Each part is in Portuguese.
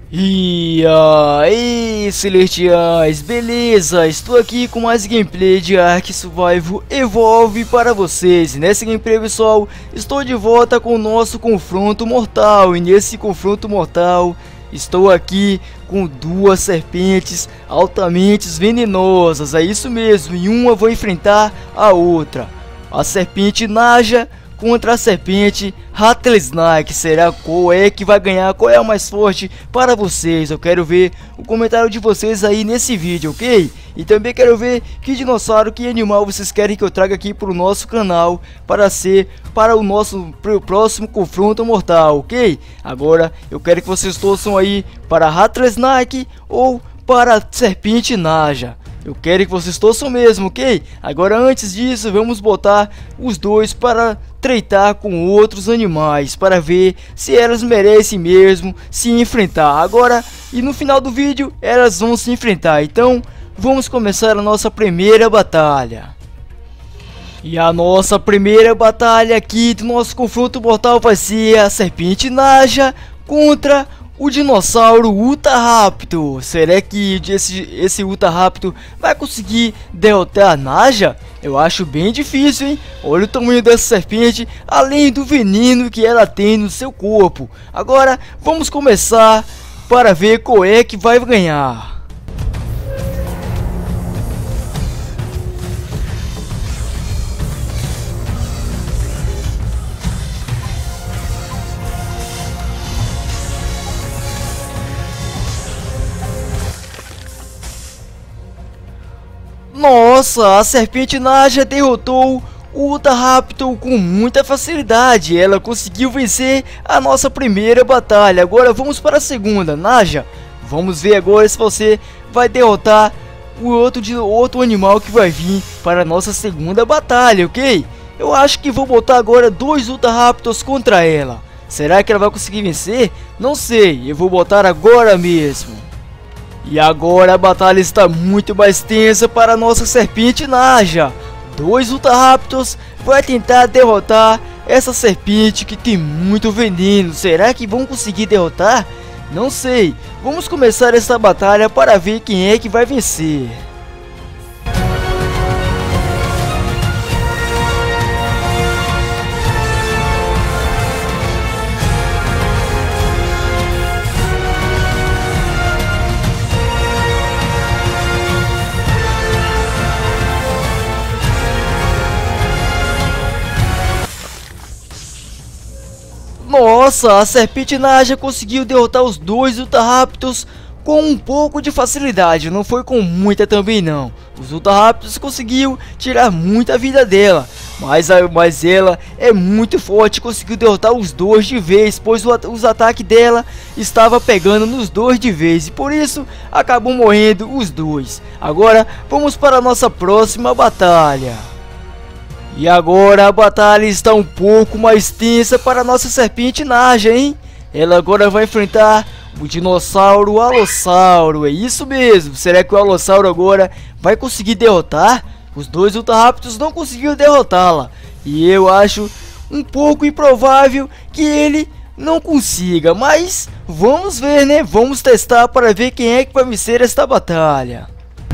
E aí, celestiais, beleza? Estou aqui com mais gameplay de Ark Survival Evolve para vocês. E nessa gameplay, pessoal, estou de volta com o nosso confronto mortal. E nesse confronto mortal, estou aqui com duas serpentes altamente venenosas. É isso mesmo, e uma vou enfrentar a outra. A serpente Naja contra a serpente Rattlesnake. Será qual é que vai ganhar? Qual é a mais forte para vocês? Eu quero ver o comentário de vocês aí nesse vídeo, ok? E também quero ver que dinossauro, que animal vocês querem que eu traga aqui para o nosso canal para o nosso próximo confronto mortal, ok? Agora eu quero que vocês torçam aí para Rattlesnake ou para a serpente Naja. Eu quero que vocês torçam mesmo, ok? Agora, antes disso, vamos botar os dois para treinar com outros animais, para ver se elas merecem mesmo se enfrentar. Agora, e no final do vídeo, elas vão se enfrentar. Então, vamos começar a nossa primeira batalha. E a nossa primeira batalha aqui do nosso confronto mortal vai ser a serpente Naja contra o dinossauro Utahraptor. Será que esse Utahraptor vai conseguir derrotar a Naja? Eu acho bem difícil, hein? Olha o tamanho dessa serpente, além do veneno que ela tem no seu corpo. Agora, vamos começar para ver qual é que vai ganhar. Nossa, a serpente Naja derrotou o Utahraptor com muita facilidade. Ela conseguiu vencer a nossa primeira batalha. Agora vamos para a segunda. Naja, vamos ver agora se você vai derrotar o outro animal que vai vir para a nossa segunda batalha, ok? Eu acho que vou botar agora dois Utahraptors contra ela. Será que ela vai conseguir vencer? Não sei, eu vou botar agora mesmo. E agora a batalha está muito mais tensa para a nossa serpente Naja. Dois Utahraptors vai tentar derrotar essa serpente que tem muito veneno. Será que vão conseguir derrotar? Não sei. Vamos começar essa batalha para ver quem é que vai vencer. Nossa, a serpente Naja conseguiu derrotar os dois Utahraptors com um pouco de facilidade. Não foi com muita também não. Os Utahraptors conseguiu tirar muita vida dela. Mas ela é muito forte, conseguiu derrotar os dois de vez, pois os ataques dela estava pegando nos dois de vez. E por isso acabou morrendo os dois. Agora vamos para a nossa próxima batalha. E agora a batalha está um pouco mais tensa para a nossa serpente Naja, hein? Ela agora vai enfrentar o dinossauro Allosauro. É isso mesmo. Será que o Allosauro agora vai conseguir derrotar? Os dois Utahraptors não conseguiram derrotá-la. E eu acho um pouco improvável que ele não consiga. Mas vamos ver, né? Vamos testar para ver quem é que vai vencer esta batalha.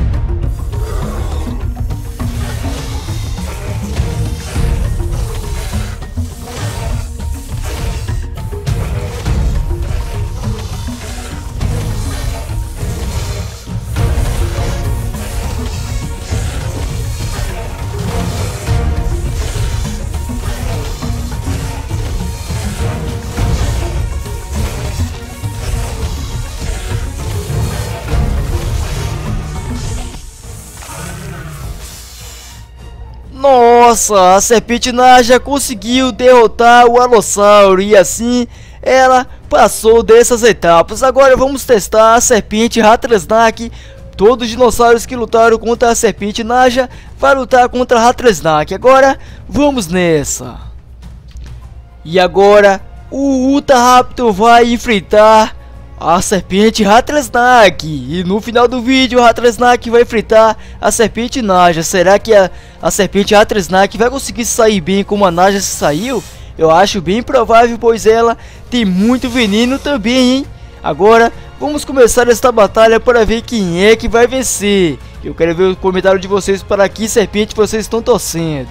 Nossa, a serpente Naja conseguiu derrotar o Allosauro e assim ela passou dessas etapas. Agora vamos testar a serpente Rattlesnake. Todos os dinossauros que lutaram contra a serpente Naja vai lutar contra a Rattlesnake. Agora vamos nessa. E agora o Utahraptor vai enfrentar a serpente Rattlesnake. E no final do vídeo, o Rattlesnake vai enfrentar a serpente Naja. Será que a serpente Rattlesnake vai conseguir sair bem como a Naja se saiu? Eu acho bem provável, pois ela tem muito veneno também, hein? Agora vamos começar esta batalha para ver quem é que vai vencer. Eu quero ver o comentário de vocês para que serpente vocês estão torcendo.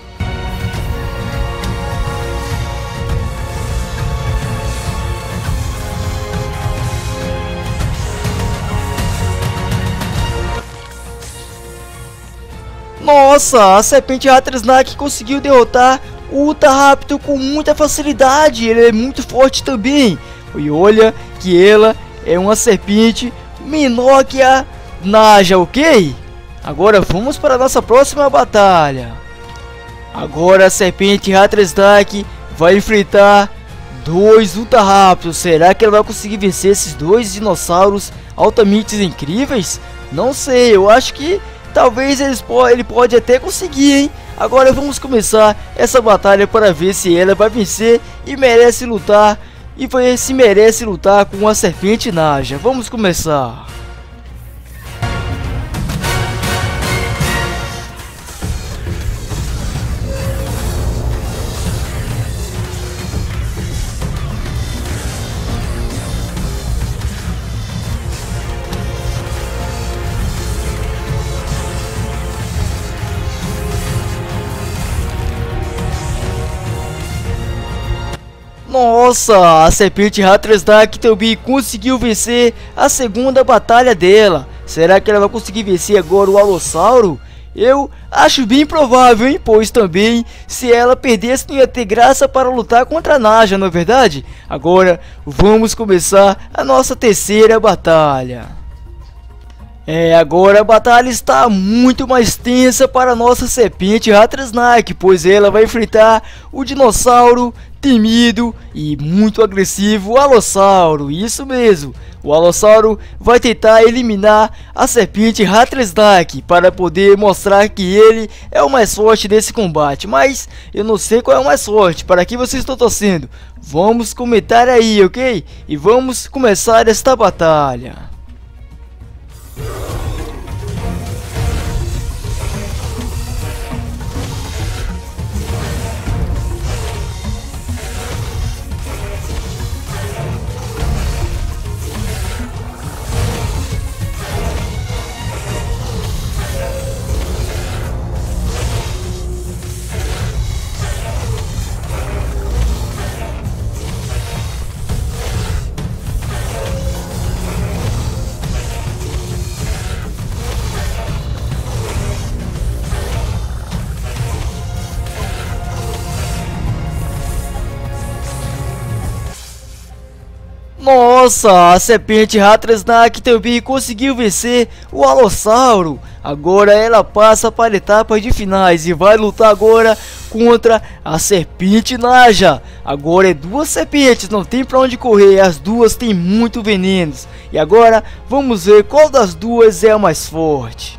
Nossa, a serpente Rattlesnake conseguiu derrotar o Ultra Rápido com muita facilidade. Ele é muito forte também. E olha que ela é uma serpente menor que a Naja, ok? Agora vamos para a nossa próxima batalha. Agora a serpente Rattlesnake vai enfrentar dois Ultra Rápidos. Será que ela vai conseguir vencer esses dois dinossauros altamente incríveis? Não sei, eu acho que talvez ele pode até conseguir, hein? Agora vamos começar essa batalha para ver se ela vai vencer e merece lutar. E ver se merece lutar com a serpente Naja. Vamos começar. Nossa, a serpente Rattlesnake também conseguiu vencer a segunda batalha dela. Será que ela vai conseguir vencer agora o Alossauro? Eu acho bem provável, hein? Pois também, se ela perdesse, não ia ter graça para lutar contra a Naja, não é verdade? Agora, vamos começar a nossa terceira batalha. Agora a batalha está muito mais tensa para a nossa serpente Rattlesnake, pois ela vai enfrentar o dinossauro temido e muito agressivo Alossauro. Isso mesmo, o Alossauro vai tentar eliminar a serpente Rattlesnake para poder mostrar que ele é o mais forte desse combate. Mas eu não sei qual é o mais forte, para que vocês estão torcendo? Vamos comentar aí, ok? E vamos começar esta batalha. Nossa, a serpente Rattlesnake também conseguiu vencer o Alossauro. Agora ela passa para a etapa de finais e vai lutar agora contra a serpente Naja. Agora é duas serpentes, não tem para onde correr, as duas têm muito venenos. E agora vamos ver qual das duas é a mais forte.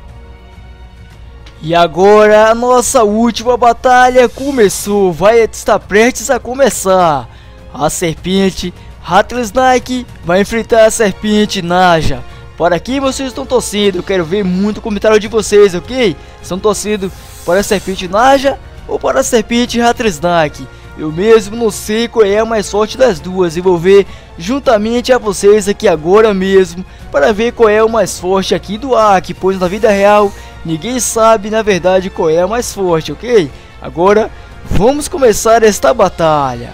E agora a nossa última batalha começou, vai estar prestes a começar. A serpente Rattlesnake vai enfrentar a serpente Naja. Para quem vocês estão torcendo? Eu quero ver muito o comentário de vocês, ok? Estão torcendo para a serpente Naja ou para a serpente Rattlesnake? Eu mesmo não sei qual é a mais forte das duas e vou ver juntamente a vocês aqui agora mesmo para ver qual é o mais forte aqui do Ark, pois na vida real ninguém sabe na verdade qual é a mais forte, ok? Agora vamos começar esta batalha.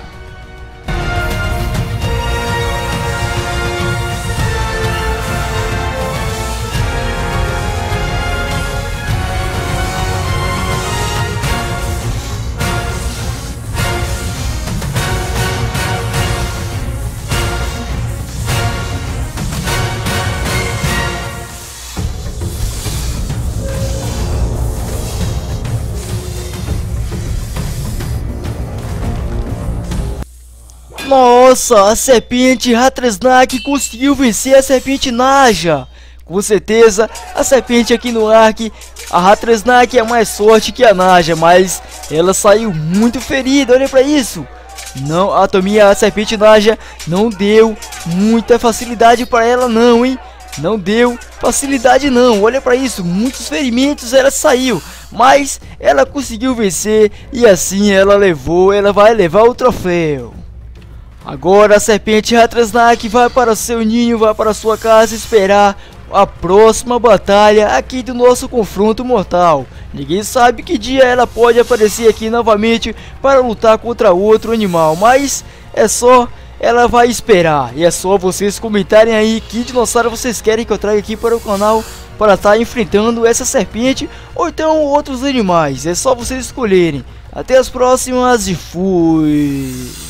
Nossa, a serpente Rattlesnake conseguiu vencer a serpente Naja. Com certeza, a serpente aqui no Ark, a Rattlesnake é mais forte que a Naja, mas ela saiu muito ferida, olha pra isso. Não, a serpente Naja não deu muita facilidade para ela não, hein. Não deu facilidade não, olha pra isso, muitos ferimentos ela saiu. Mas ela conseguiu vencer e assim ela vai levar o troféu. Agora a serpente Rattrasnak vai para o seu ninho, vai para sua casa esperar a próxima batalha aqui do nosso confronto mortal. Ninguém sabe que dia ela pode aparecer aqui novamente para lutar contra outro animal, mas é só ela vai esperar. E é só vocês comentarem aí que dinossauro vocês querem que eu traga aqui para o canal para estar enfrentando essa serpente ou então outros animais. É só vocês escolherem. Até as próximas e fui!